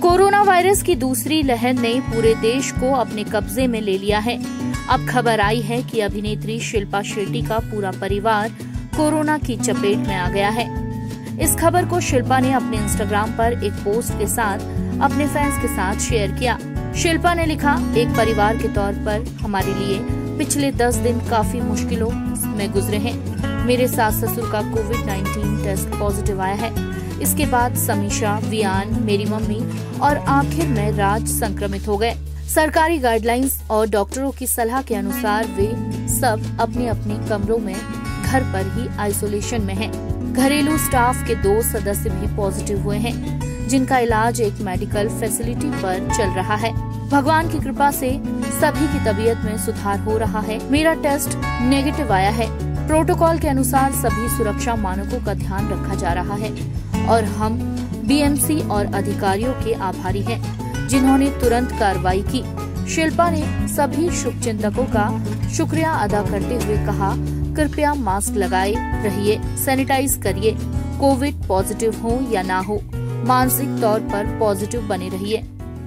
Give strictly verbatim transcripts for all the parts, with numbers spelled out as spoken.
Corona virus की दूसरी लहर ने पूरे देश को अपने कब्जे में ले लिया है। अब खबर आई है कि अभिनेत्री शिल्पा शेट्टी का पूरा परिवार कोरोना की चपेट में आ गया है। इस खबर को शिल्पा ने अपने इंस्टाग्राम पर एक पोस्ट के साथ अपने फैंस के साथ शेयर किया। शिल्पा ने लिखा, एक परिवार के तौर पर हमारे लिए पिछले दस दिन काफी मुश्किलों में गुजरे हैं। मेरे सास ससुर का कोविड नाइन्टीन टेस्ट पॉजिटिव आया है। इसके बाद समीशा, वियान, मेरी मम्मी और आखिर में राज संक्रमित हो गए। सरकारी गाइडलाइंस और डॉक्टरों की सलाह के अनुसार वे सब अपने अपने कमरों में घर पर ही आइसोलेशन में हैं। घरेलू स्टाफ के दो सदस्य भी पॉजिटिव हुए हैं, जिनका इलाज एक मेडिकल फैसिलिटी पर चल रहा है। भगवान की कृपा से सभी की तबीयत में सुधार हो रहा है। मेरा टेस्ट नेगेटिव आया है। प्रोटोकॉल के अनुसार सभी सुरक्षा मानकों का ध्यान रखा जा रहा है और हम बीएमसी और अधिकारियों के आभारी हैं, जिन्होंने तुरंत कार्रवाई की। शिल्पा ने सभी शुभचिंतकों का शुक्रिया अदा करते हुए कहा, कृपया मास्क लगाए रहिए, सैनिटाइज करिए। कोविड पॉजिटिव हो या ना हो, मानसिक तौर पर पॉजिटिव बने रहिए।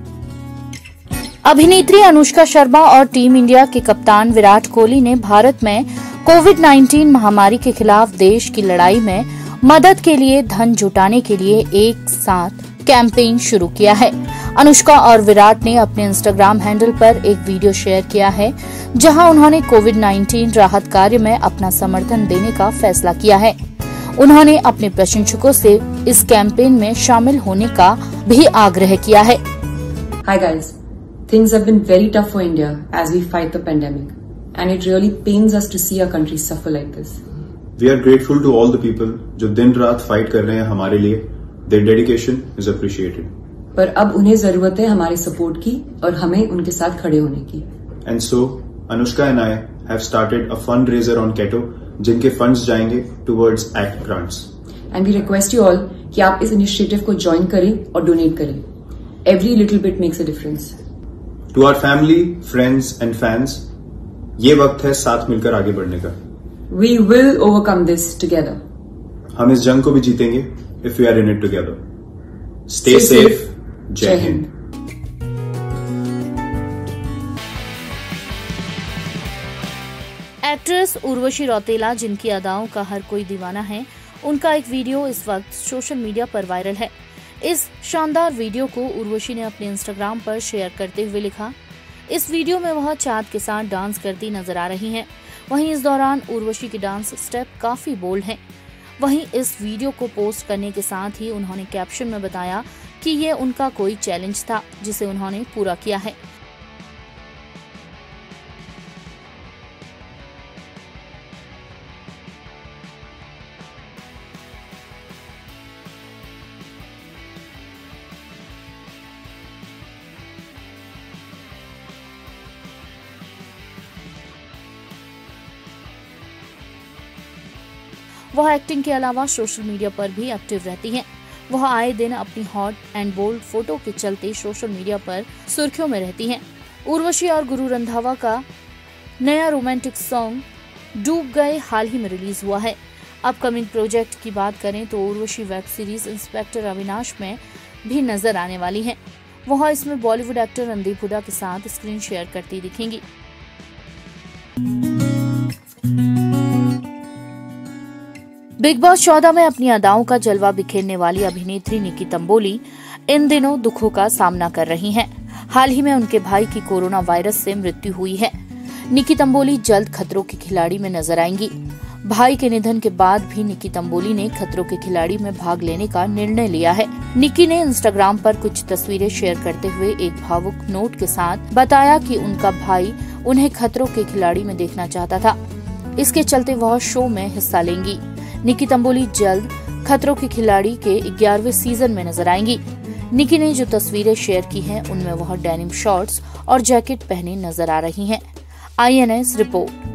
अभिनेत्री अनुष्का शर्मा और टीम इंडिया के कप्तान विराट कोहली ने भारत में कोविड नाइन्टीन महामारी के खिलाफ देश की लड़ाई में मदद के लिए धन जुटाने के लिए एक साथ कैंपेन शुरू किया है। अनुष्का और विराट ने अपने इंस्टाग्राम हैंडल पर एक वीडियो शेयर किया है, जहां उन्होंने कोविड नाइन्टीन राहत कार्य में अपना समर्थन देने का फैसला किया है। उन्होंने अपने प्रशंसकों से इस कैंपेन में शामिल होने का भी आग्रह किया है। Hi guys, things have been very tough for India as we fight the pandemic, and it really pains us to see our country suffer like this. We are grateful to all the people जो दिन रात fight कर रहे हैं हमारे लिए। Their dedication is appreciated. पर अब उन्हें जरूरत है हमारे सपोर्ट की और हमें उनके साथ खड़े होने की। And so, Anushka and I have started a fundraiser on Keto, जिनके फंड्स जाएंगे towards ACT grants. And we request you all कि आप इस इनिशिएटिव को ज्वाइन करें और डोनेट करें। Every little bit makes a difference. To our family, friends and fans, ये वक्त है साथ मिलकर आगे बढ़ने का। We will overcome this together. हम इस जंग को भी जीतेंगे if we are in it together. Stay, Stay safe. safe. जय हिंद। एक्ट्रेस उर्वशी रौतेला, जिनकी अदाओं का हर कोई दीवाना है, उनका एक वीडियो इस वक्त सोशल मीडिया पर वायरल है। इस शानदार वीडियो को उर्वशी ने अपने इंस्टाग्राम पर शेयर करते हुए लिखा, इस वीडियो में वह चाँद के साथ डांस करती नजर आ रही हैं। वहीं इस दौरान उर्वशी की डांस स्टेप काफी बोल्ड हैं। वहीं इस वीडियो को पोस्ट करने के साथ ही उन्होंने कैप्शन में बताया कि ये उनका कोई चैलेंज था, जिसे उन्होंने पूरा किया है। वह एक्टिंग के अलावा सोशल मीडिया पर भी एक्टिव रहती हैं। वह आए दिन अपनी हॉट एंड बोल्ड फोटो के चलते सोशल मीडिया पर सुर्खियों में रहती हैं। उर्वशी और गुरु रंधावा का नया रोमांटिक सॉन्ग डूब गए हाल ही में रिलीज हुआ है। अपकमिंग प्रोजेक्ट की बात करें तो Urvashi web series inspector Avinash में भी नजर आने वाली हैं। वह इसमें बॉलीवुड एक्टर रणदीप हुड्डा के साथ स्क्रीन शेयर करती दिखेंगी। बिग बॉस चौदह में अपनी अदाओं का जलवा बिखेरने वाली अभिनेत्री निकी तंबोली इन दिनों दुखों का सामना कर रही हैं। हाल ही में उनके भाई की कोरोना वायरस से मृत्यु हुई है। निकी तंबोली जल्द खतरों के खिलाड़ी में नजर आएंगी। भाई के निधन के बाद भी निकी तंबोली ने खतरों के खिलाड़ी में भाग लेने का निर्णय लिया है। निकी ने इंस्टाग्राम पर कुछ तस्वीरें शेयर करते हुए एक भावुक नोट के साथ बताया कि उनका भाई उन्हें खतरों के खिलाड़ी में देखना चाहता था। इसके चलते वह शो में हिस्सा लेंगी। निकी तंबोली जल्द खतरों के खिलाड़ी के ग्यारहवें सीजन में नजर आएंगी। निकी ने जो तस्वीरें शेयर की हैं, उनमें वह डेनिम शॉर्ट्स और जैकेट पहने नजर आ रही हैं। I N S report.